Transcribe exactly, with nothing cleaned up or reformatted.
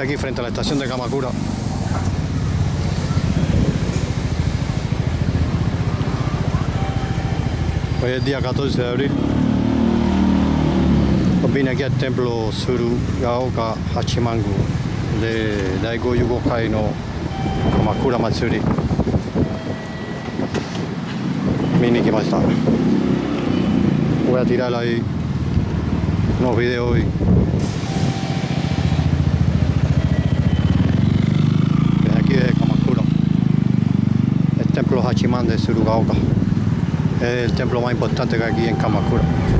aquí frente a la estación de Kamakura. Hoy es día catorce de abril. Vine aquí al templo Tsurugaoka Hachimangu de Daigo Yugokai no Kamakura Matsuri. Vine aquí más tarde. Voy a tirar ahí unos videos hoy. Desde aquí de Kamakura. El templo Hachiman de Tsurugaoka. Es el templo más importante que hay aquí en Kamakura.